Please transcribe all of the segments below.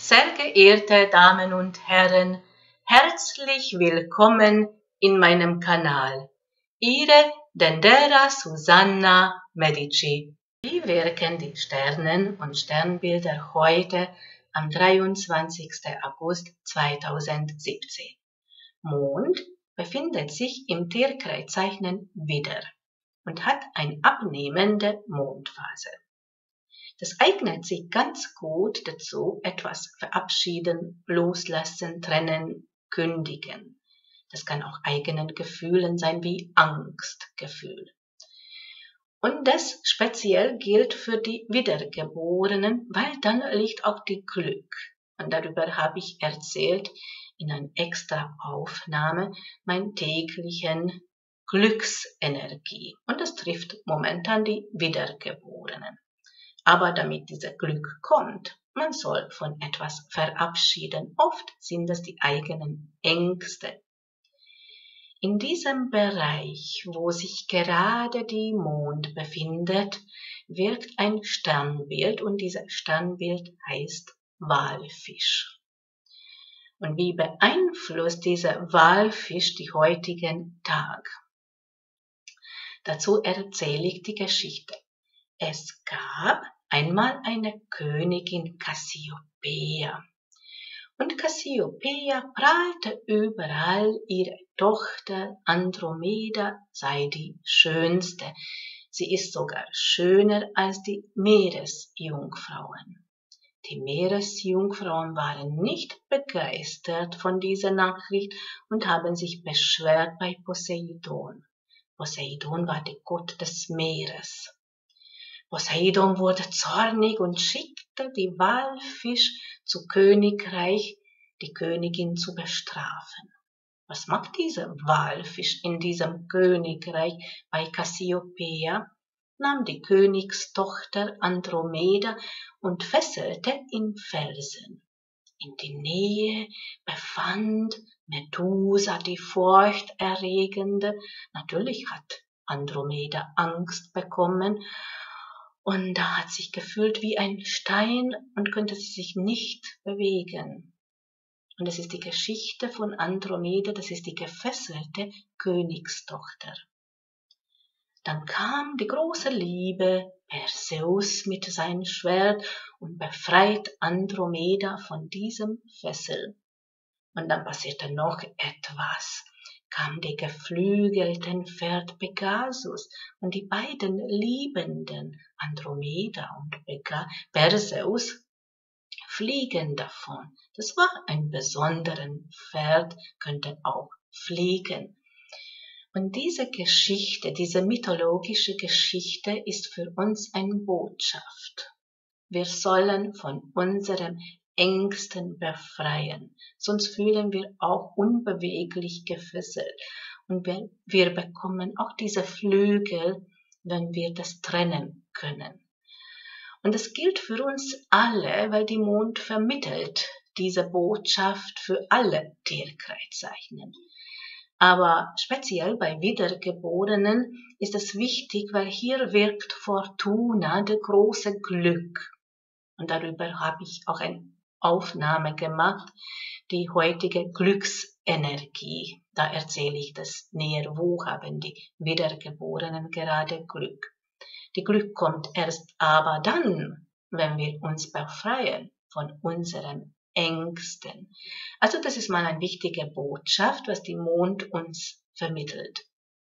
Sehr geehrte Damen und Herren, herzlich willkommen in meinem Kanal. Ihre Dendera Susanna Medici. Wie wirken die Sternen und Sternbilder heute am 23. August 2017? Mond befindet sich im Tierkreiszeichen Widder und hat eine abnehmende Mondphase. Das eignet sich ganz gut dazu, etwas verabschieden, loslassen, trennen, kündigen. Das kann auch eigenen Gefühlen sein, wie Angstgefühl. Und das speziell gilt für die Wiedergeborenen, weil dann liegt auch die Glück. Und darüber habe ich erzählt in einer extra Aufnahme, mein täglichen Glücksenergie. Und das trifft momentan die Wiedergeborenen. Aber damit dieser Glück kommt, man soll von etwas verabschieden. Oft sind es die eigenen Ängste. In diesem Bereich, wo sich gerade die Mond befindet, wirkt ein Sternbild und dieses Sternbild heißt Walfisch. Und wie beeinflusst dieser Walfisch die heutigen Tag? Dazu erzähle ich die Geschichte. Es gab einmal eine Königin Cassiopeia. Und Cassiopeia prahlte überall, ihre Tochter Andromeda sei die schönste. Sie ist sogar schöner als die Meeresjungfrauen. Die Meeresjungfrauen waren nicht begeistert von dieser Nachricht und haben sich beschwert bei Poseidon. Poseidon war der Gott des Meeres. Poseidon wurde zornig und schickte die Walfisch zu Königreich, die Königin zu bestrafen. Was macht dieser Walfisch in diesem Königreich bei Cassiopeia? Nahm die Königstochter Andromeda und fesselte in Felsen. In die Nähe befand Medusa, die furchterregende. Natürlich hat Andromeda Angst bekommen. Und da hat sich gefühlt wie ein Stein und konnte sich nicht bewegen. Und es ist die Geschichte von Andromeda, das ist die gefesselte Königstochter. Dann kam die große Liebe, Perseus mit seinem Schwert und befreit Andromeda von diesem Fessel. Und dann passierte noch etwas. Kam der geflügelten Pferd Pegasus und die beiden Liebenden, Andromeda und Perseus, fliegen davon. Das war ein besonderes Pferd, könnte auch fliegen. Und diese Geschichte, diese mythologische Geschichte ist für uns eine Botschaft. Wir sollen von unserem Ängsten befreien, sonst fühlen wir auch unbeweglich gefesselt und wir bekommen auch diese Flügel, wenn wir das trennen können. Und das gilt für uns alle, weil die Mond vermittelt diese Botschaft für alle Tierkreiszeichen. Aber speziell bei Wiedergeborenen ist es wichtig, weil hier wirkt Fortuna, das große Glück. Und darüber habe ich auch eine Aufnahme gemacht, die heutige Glücksenergie. Da erzähle ich das näher, wo haben die Wiedergeborenen gerade Glück. Die Glück kommt erst aber dann, wenn wir uns befreien von unseren Ängsten. Also das ist mal eine wichtige Botschaft, was die Mond uns vermittelt.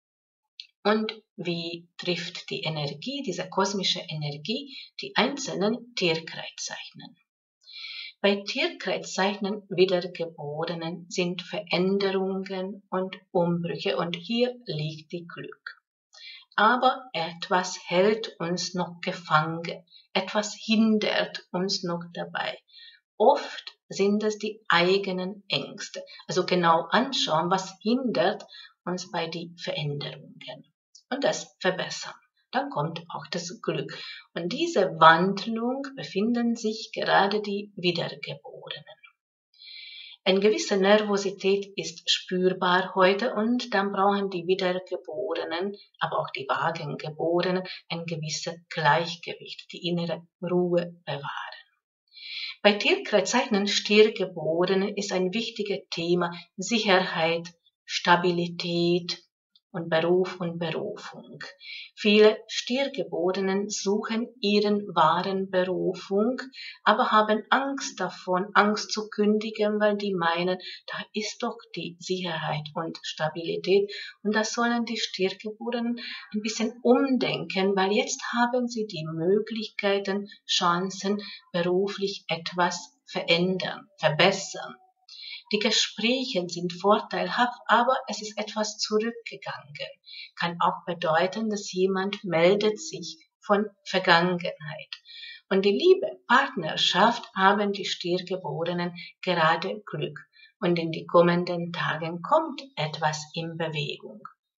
Und wie trifft die Energie, diese kosmische Energie, die einzelnen Tierkreiszeichen? Bei Tierkreiszeichen Wiedergeborenen sind Veränderungen und Umbrüche und hier liegt die Glück. Aber etwas hält uns noch gefangen, etwas hindert uns noch dabei. Oft sind es die eigenen Ängste. Also genau anschauen, was hindert uns bei den Veränderungen. Und das verbessern. Dann kommt auch das Glück. Und diese Wandlung befinden sich gerade die Wiedergeborenen. Eine gewisse Nervosität ist spürbar heute und dann brauchen die Wiedergeborenen, aber auch die Wagengeborenen ein gewisses Gleichgewicht, die innere Ruhe bewahren. Bei Tierkreiszeichen Stiergeborenen ist ein wichtiges Thema Sicherheit, Stabilität und Beruf und Berufung. Viele Stiergeborenen suchen ihren wahren Berufung, aber haben Angst davon, Angst zu kündigen, weil die meinen, da ist doch die Sicherheit und Stabilität. Und das sollen die Stiergeborenen ein bisschen umdenken, weil jetzt haben sie die Möglichkeiten, Chancen, beruflich etwas verändern, verbessern. Die Gespräche sind vorteilhaft, aber es ist etwas zurückgegangen. Kann auch bedeuten, dass jemand meldet sich von Vergangenheit. Und die Liebe, Partnerschaft haben die Stiergeborenen gerade Glück. Und in die kommenden Tagen kommt etwas in Bewegung.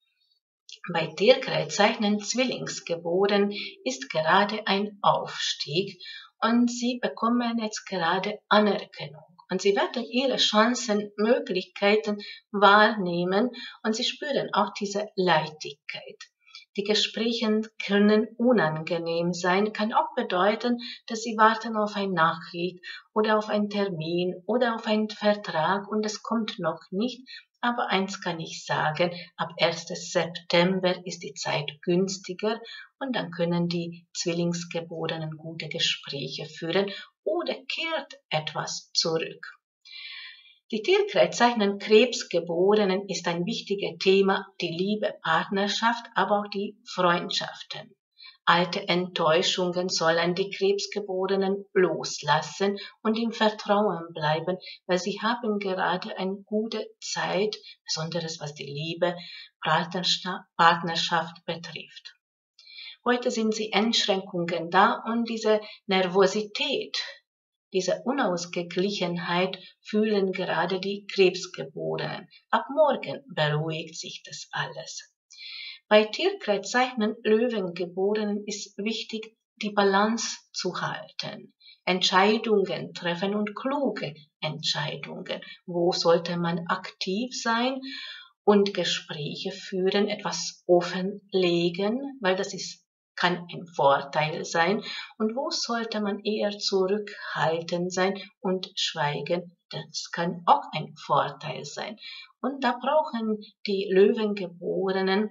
Bei Tierkreiszeichen Zwillingsgeboren ist gerade ein Aufstieg und sie bekommen jetzt gerade Anerkennung. Und sie werden ihre Chancen, Möglichkeiten wahrnehmen und sie spüren auch diese Leichtigkeit. Die Gespräche können unangenehm sein, kann auch bedeuten, dass sie warten auf eine Nachricht oder auf einen Termin oder auf einen Vertrag und es kommt noch nicht. Aber eins kann ich sagen, ab 1. September ist die Zeit günstiger und dann können die Zwillingsgeborenen gute Gespräche führen oder kehrt etwas zurück. Die Tierkreiszeichen Krebsgeborenen ist ein wichtiges Thema, die Liebe, Partnerschaft, aber auch die Freundschaften. Alte Enttäuschungen sollen die Krebsgeborenen loslassen und im Vertrauen bleiben, weil sie haben gerade eine gute Zeit, besonders was die Liebe, Partnerschaft betrifft. Heute sind die Einschränkungen da und diese Nervosität, diese Unausgeglichenheit fühlen gerade die Krebsgeborenen. Ab morgen beruhigt sich das alles. Bei Tierkreiszeichen Löwengeborenen ist wichtig, die Balance zu halten. Entscheidungen treffen und kluge Entscheidungen. Wo sollte man aktiv sein und Gespräche führen, etwas offenlegen, weil das kann ein Vorteil sein. Und wo sollte man eher zurückhaltend sein und schweigen? Das kann auch ein Vorteil sein. Und da brauchen die Löwengeborenen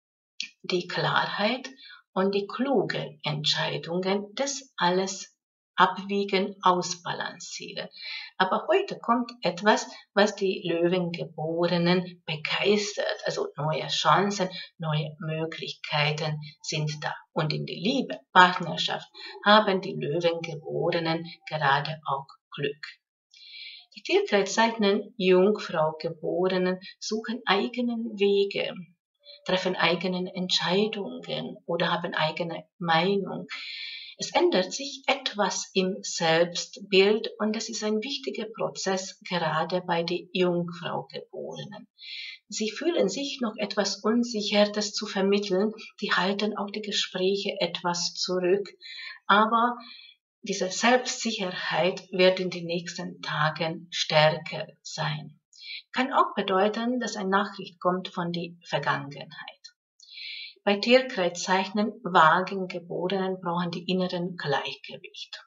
die Klarheit und die kluge Entscheidungen, das alles abwiegen, ausbalancieren. Aber heute kommt etwas, was die Löwengeborenen begeistert, also neue Chancen, neue Möglichkeiten sind da. Und in die Liebe, Partnerschaft haben die Löwengeborenen gerade auch Glück. Die Tierkreiszeichen Jungfrau-Geborenen suchen eigenen Wege, treffen eigene Entscheidungen oder haben eigene Meinung. Es ändert sich etwas im Selbstbild und es ist ein wichtiger Prozess gerade bei den Jungfrau-Geborenen. Sie fühlen sich noch etwas unsicher, das zu vermitteln. Die halten auch die Gespräche etwas zurück. Aber diese Selbstsicherheit wird in den nächsten Tagen stärker sein. Kann auch bedeuten, dass eine Nachricht kommt von der Vergangenheit. Bei Tierkreiszeichen Wagengeborenen brauchen die inneren Gleichgewicht.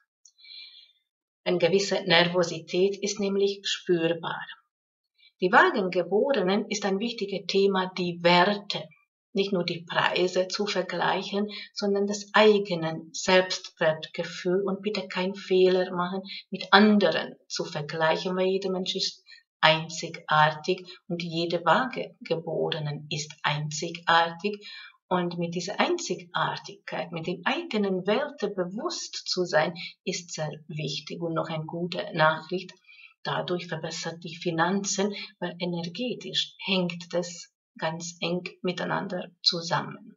Eine gewisse Nervosität ist nämlich spürbar. Die Wagengeborenen ist ein wichtiges Thema, die Werte, nicht nur die Preise zu vergleichen, sondern das eigene Selbstwertgefühl und bitte keinen Fehler machen, mit anderen zu vergleichen, weil jeder Mensch ist einzigartig und jede Wagengeborenen ist einzigartig. Und mit dieser Einzigartigkeit, mit dem eigenen Werte bewusst zu sein, ist sehr wichtig. Und noch eine gute Nachricht, dadurch verbessert die Finanzen, weil energetisch hängt das ganz eng miteinander zusammen.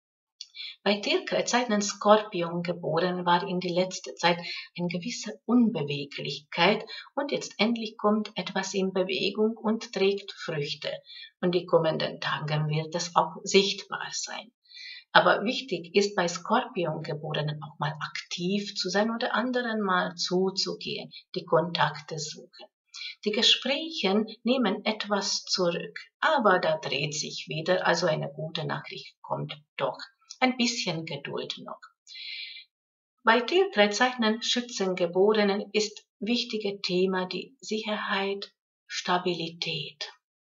Bei Tierkreiszeichen Skorpion geboren war in die letzte Zeit eine gewisse Unbeweglichkeit und jetzt endlich kommt etwas in Bewegung und trägt Früchte. Und die kommenden Tagen wird es auch sichtbar sein. Aber wichtig ist bei Skorpiongeborenen auch mal aktiv zu sein oder anderen mal zuzugehen, die Kontakte suchen. Die Gespräche nehmen etwas zurück, aber da dreht sich wieder, also eine gute Nachricht kommt doch. Ein bisschen Geduld noch. Bei Tierkreiszeichen Schützengeborenen ist wichtige Thema die Sicherheit, Stabilität.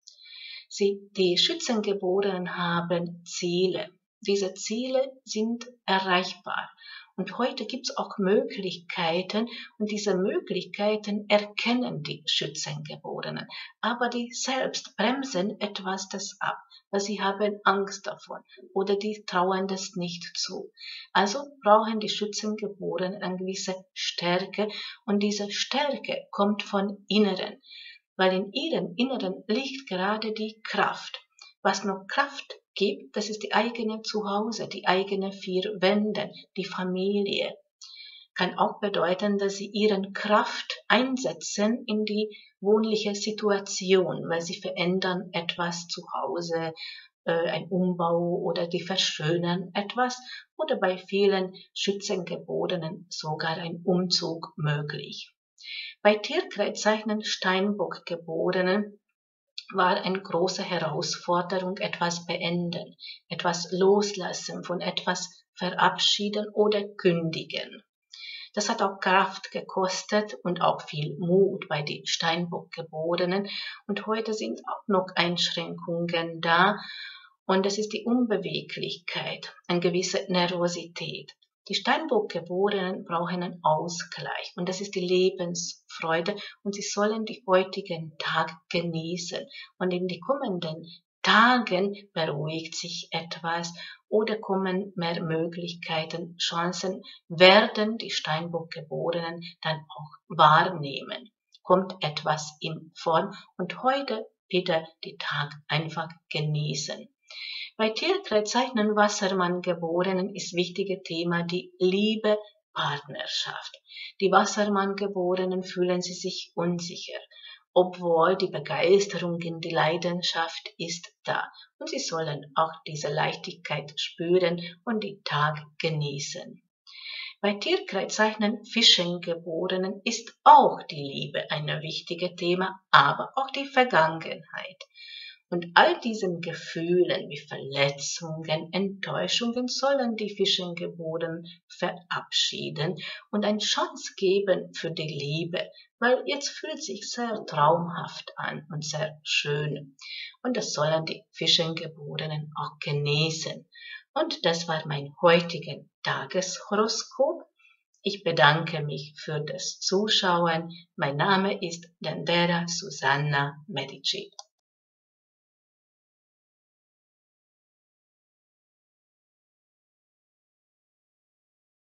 Die Schützengeborenen haben Ziele. Diese Ziele sind erreichbar. Und heute gibt es auch Möglichkeiten und diese Möglichkeiten erkennen die Schützengeborenen. Aber die selbst bremsen etwas das ab, weil sie haben Angst davon oder die trauen das nicht zu. Also brauchen die Schützengeborenen eine gewisse Stärke und diese Stärke kommt von Inneren, weil in ihrem Inneren liegt gerade die Kraft. Was noch Kraft gibt, das ist die eigene Zuhause, die eigene vier Wände, die Familie. Kann auch bedeuten, dass sie ihren Kraft einsetzen in die wohnliche Situation, weil sie verändern etwas zu Hause, ein Umbau oder die verschönern etwas oder bei vielen Schützengeborenen sogar ein Umzug möglich. Bei Tierkreiszeichen Steinbock-Geborenen war eine große Herausforderung, etwas beenden, etwas loslassen, von etwas verabschieden oder kündigen. Das hat auch Kraft gekostet und auch viel Mut bei den Steinbock-Geborenen. Und heute sind auch noch Einschränkungen da. Und das ist die Unbeweglichkeit, eine gewisse Nervosität. Die Steinbock-Geborenen brauchen einen Ausgleich und das ist die Lebensfreude und sie sollen die heutigen Tag genießen und in die kommenden Tagen beruhigt sich etwas oder kommen mehr Möglichkeiten, Chancen, werden die Steinbock-Geborenen dann auch wahrnehmen. Kommt etwas in Form und heute bitte die Tag einfach genießen. Bei Tierkreiszeichen Wassermann-Geborenen ist wichtige Thema die Liebe, Partnerschaft. Die Wassermann-Geborenen fühlen sich unsicher, obwohl die Begeisterung in die Leidenschaft ist da. Und sie sollen auch diese Leichtigkeit spüren und die Tag genießen. Bei Tierkreiszeichen Fischengeborenen ist auch die Liebe ein wichtiges Thema, aber auch die Vergangenheit. Und all diesen Gefühlen wie Verletzungen, Enttäuschungen sollen die Fischengeborenen verabschieden und eine Chance geben für die Liebe, weil jetzt fühlt sich sehr traumhaft an und sehr schön. Und das sollen die Fischengeborenen auch genießen. Und das war mein heutiges Tageshoroskop. Ich bedanke mich für das Zuschauen. Mein Name ist Dendera Susanna Medici.